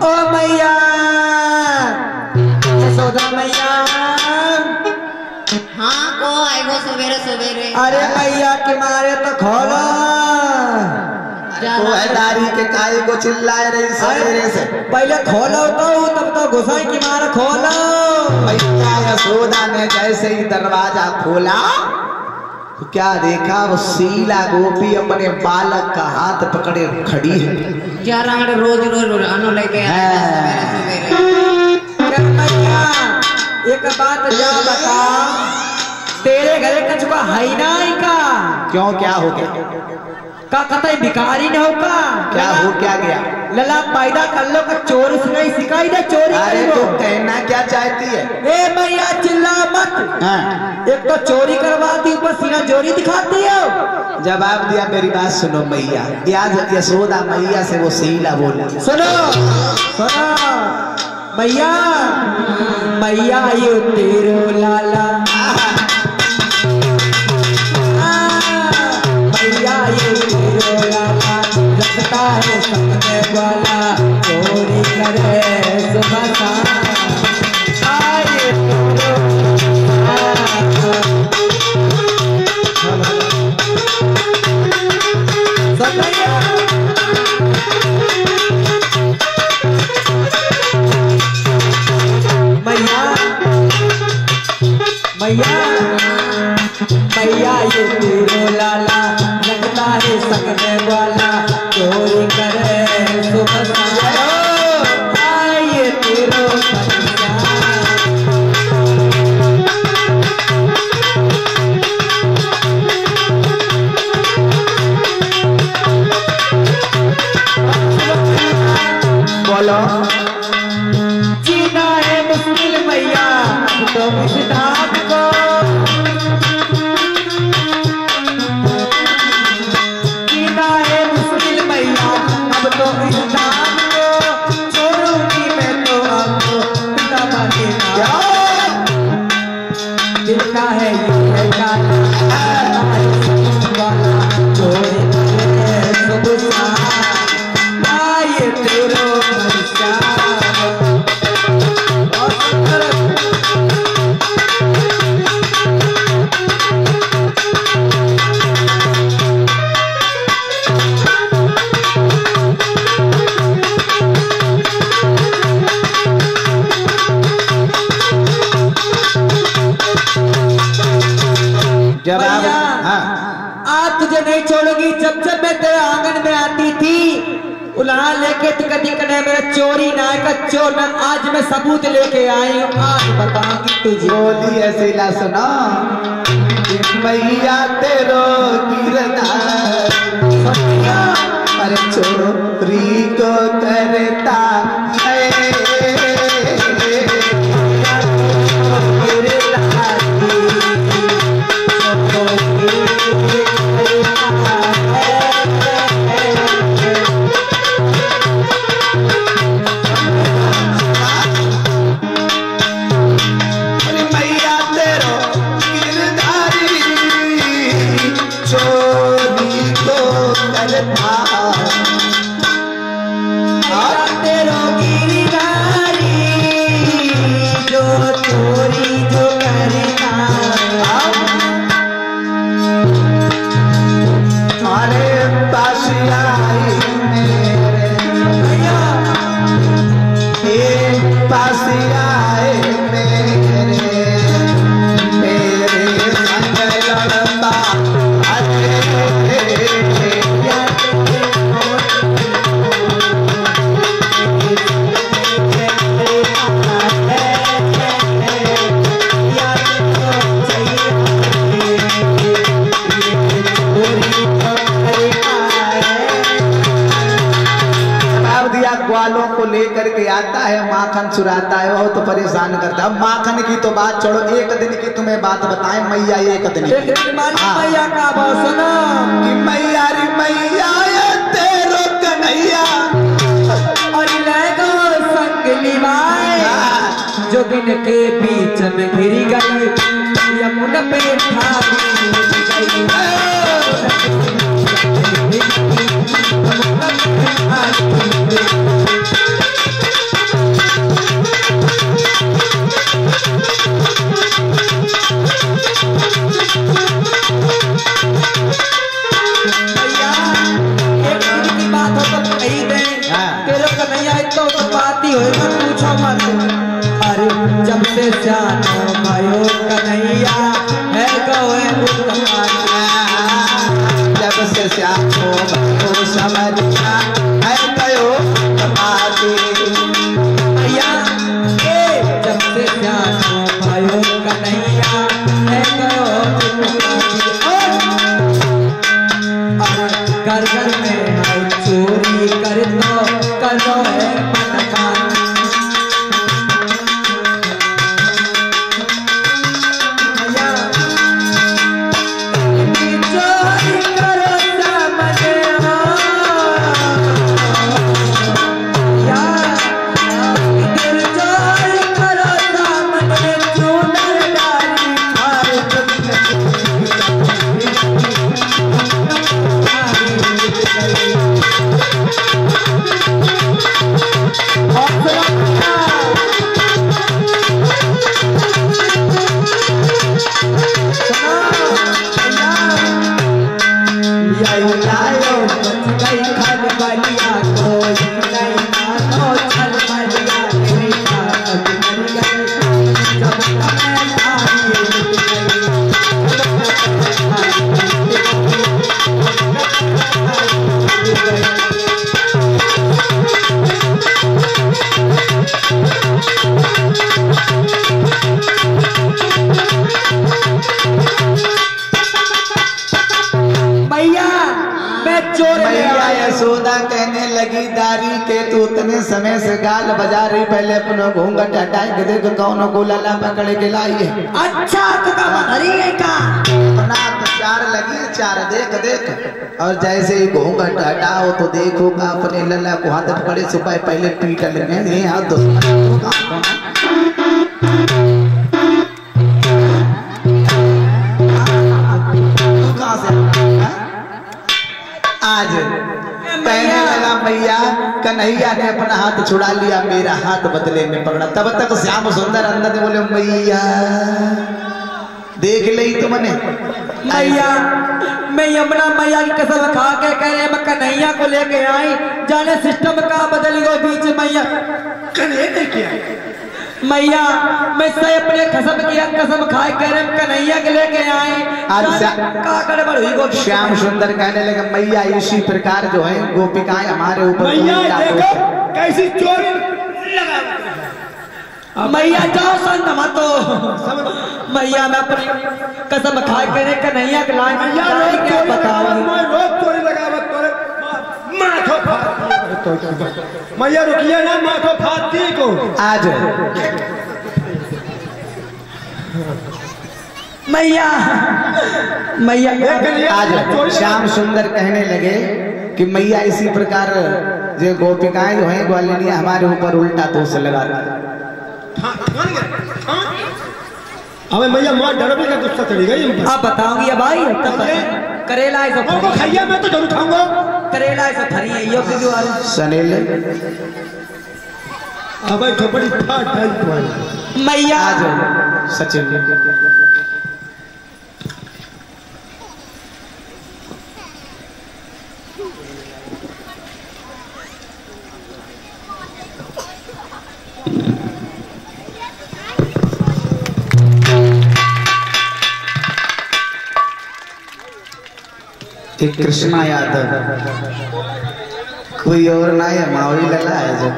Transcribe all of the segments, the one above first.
ओ मैया यशोदा मैया। हाँ को आएगो सवेरे सवेरे। अरे मैया के मारे तो खोलो। तो है दारी के काई को चिल्लाए रही सवेरे से। पहले खोलो तो तब तो घुसाई की मार खोलो। मैया यशोदा ने जैसे ही दरवाजा खोला तो क्या देखा, वो शीला गोपी अपने बालक का हाथ पकड़े खड़ी है। क्या रंगड़े रोज रोज अनु लेके मैया एक बात जा बता, तेरे घरे कछुआ है नहीं का? क्यों क्या हो गया? का कतई भिखारी न होगा? क्या हो क्या गया? लला पैदा कर लो का चोरी सिखाई सिखाई दे चोरी। अरे तो कहना क्या चाहती है? ए मैया चिल्ला मत। हाँ। एक तो चोरी करवाती ऊपर सीना चोरी दिखाती हो। जवाब दिया मेरी बात सुनो मैया। आज यशोदा मैया से वो शीला बोली, सुनो सुनो मैया, मैया ये तेरो लाला, मैया ये तेरो लाला, लगता है सपने वाला, चोरी करे सुबह शाम। आए मैया मैया ये तेरो लाला, लगता है सकने वाला, चोरी करे सुबह शाम। आए तेरो बोलो जीना है मुश्किल मैया तो इस धाम को, जीना है मुश्किल मैया अब तो इस धाम को, छोड़ूंगी मैं तो आपको पिता बनेगा। जितना है ये गाना वाला, चोरी करे सुबह शाम। आए तेरो जवाब। हाँ। आज तुझे नहीं छोड़ूंगी। जब जब मैं तेरे आंगन में आती थी उल्हा लेके कदी कने मेरा चोरी ना का चोर, मैं आज मैं सबूत लेके आई हूँ। आज बताऊंगी तुझे। बोली ऐसे ला सुना, मैया तेरो किरदार, अरे चोरी को करता है ग्वालों को लेकर के आता है, माखन चुराता है, वो तो परेशान करता है। माखन की तो बात छोड़ो, एक दिन की तुम्हें बात बताएं मैया। एक दिन मैया का बात सुनो कि मैया रे मैया तेरो कन्हैया और लगो संग निभाए, जो दिन के बीच में घिर गई यमुना पे था। कन्हैया तो बाती हो पूछो मत। अरे जब से जानो भयो कन्हैया है गए उत्तमाना, जब से जानो भयो समझना है गयो उत्तमाती। जब से जानो भयो कन्हैया है गयो उत्तमाती। घर घर में है चोरी कर दो करो है मनमानी। चोरी करो सामने चोरी करो सामने चूनर डाली मैया यशोदा कहने लगी दारी के तू उतने समय से गाल बजा रही, पहले अपना घूंघट हटाए के देख कौन को लला पकड़ के लाई है। अच्छा तो का अपना तो चार लगी चार देख देख, और जैसे ही घूंघट हटाओ तो देखो का अपने लला को हाथ पकड़े सुबह पहले पीट लगे हाथ दो आज कहने लगा मैया कन्हैया ने अपना हाथ छुड़ा लिया, मेरा हाथ बदले में पकड़ा। तब तक श्याम सुंदर अंदर बोले मैया देख ली तुमने। मैया मैं यमुना मैया की कसम खा के कह रहे मैं कन्हैया को लेके आई, जाने सिस्टम का बदल गयो बीच मैया कन्हैया किया। मैया मैं सही अपने कसम किया कसम खाए कह रहे कन्हैया के लेके आए, आज का गड़बड़ हुई गो। श्याम सुंदर कहने लगे मैया इसी प्रकार जो है गोपिकाएं हमारे ऊपर कैसी चोरी लगा। मैया जाओ संत मतो मैया मैं अपनी कसम खाए कह रहे कन्हैया के लाए क्या बताओ चोरी लगा मैया रुकिए ना माथो फाती को। आज मैया मैया आज श्याम सुंदर कहने लगे कि मैया इसी प्रकार जो गोपिकाएं जो हैं ग्वालिनिया हमारे ऊपर उल्टा दोष लगा रही। हमें मैया मां डरबी का गुस्सा चढ़ी गई। आप बताऊंगी अब भाई तब करेला ऐसा खाइए मैं तो जरूर खाऊंगा। करेला ऐसा फरी है यो के द्वारा सनेल अब बड़ी फाट है मैया आज सचिन कृष्णा यादव कोई और ना है मावड़ी लला है जो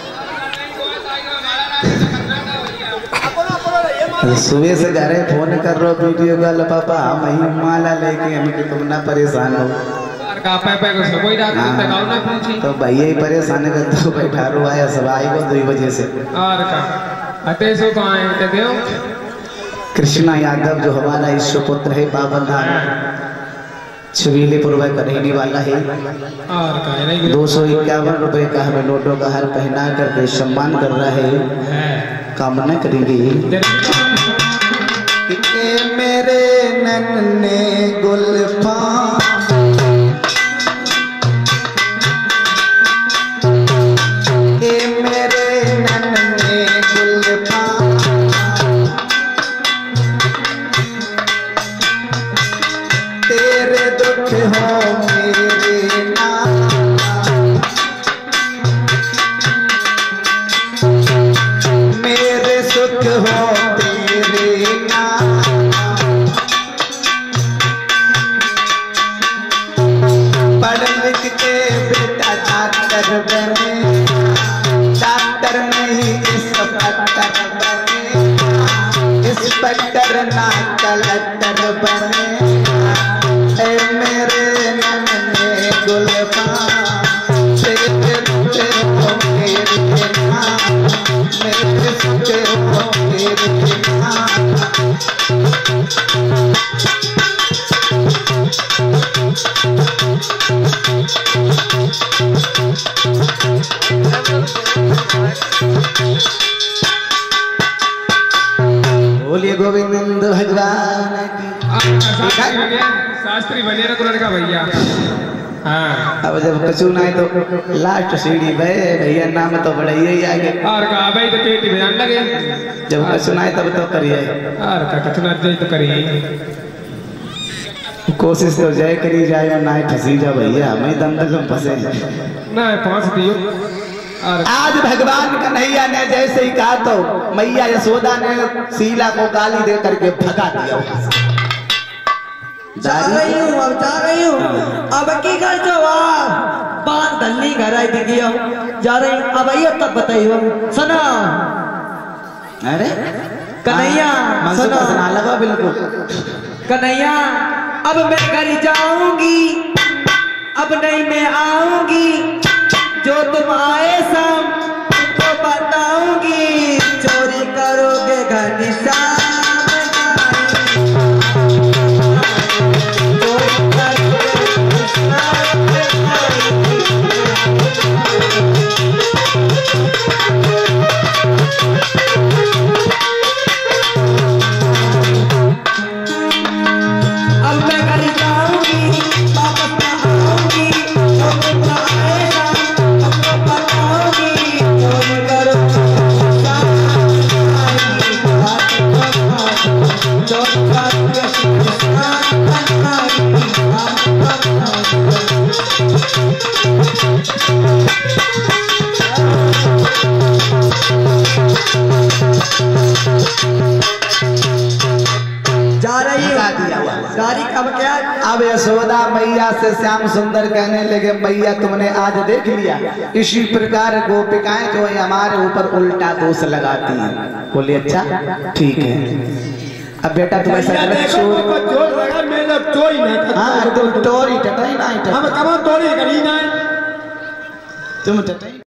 सुबह से घरे फोन कर रहा वीडियो कॉल पापा हम ही माला लेके हम कि तुम ना परेशान हो तो भैया ही परेशान कर तो बैठा रो आया सब आई को 2 बजे से। कृष्णा यादव जो हमारा ईश्व पुत्र है बाबन धाम छबीलेपुर का रहने वाला है। 251 रुपए का हमें नोटों का हार पहना करके सम्मान कर रहा है। कामना करेंगे मेरे नन्हे गुलफाम मेरे नन्हे गुलफाम तेरे दुख हो मेरे नाम बोलिए गोविंद भगवान की। शास्त्री बने ना लड़का भैया। हाँ अब जब कछु नहीं तो लास्ट सीढ़ी भैया नाम तो बढ़ाइए ही आगे। और का भाई तो पेटी बजान लगे। जब कछु नहीं तब तो करिए। और का कितना दे तो करिए। कोशिश तो जय करी जाए ना फंसी जा भैया, मैं दम तक फंसे ना पहुंच दियो। और आज भगवान कन्हैया ने जैसे ही कहा तो मैया यशोदा ने शीला को गाली दे करके भगा दिया। जा रही हूँ, अब जा रही हूँ। अब की कर जो बांध दल्ली घर आई दिखियो, जा रही हूँ। अब आइयो तब बताइयो। सुनो अरे कन्हैया, सुनो सुना लगा बिल्कुल। कन्हैया अब मैं घर जाऊंगी, अब नहीं मैं आऊंगी। जो तुम आए शाम तुमको बताऊंगी। चोरी करोगे घर निशान। जा रही गाड़ी अब क्या। अब यशोदा मैया से श्याम सुंदर कहने लगे मैया तुमने आज देख लिया, इसी प्रकार गोपिकाएं जो है हमारे ऊपर उल्टा दोष लगाती हैं। बोले अच्छा ठीक है। अब बेटा तुम्हें जोर लगा मेरा चोरी ना। हाँ तो टोरी टटाई ना हम कमा तोड़ी करी ना। तुम टटाई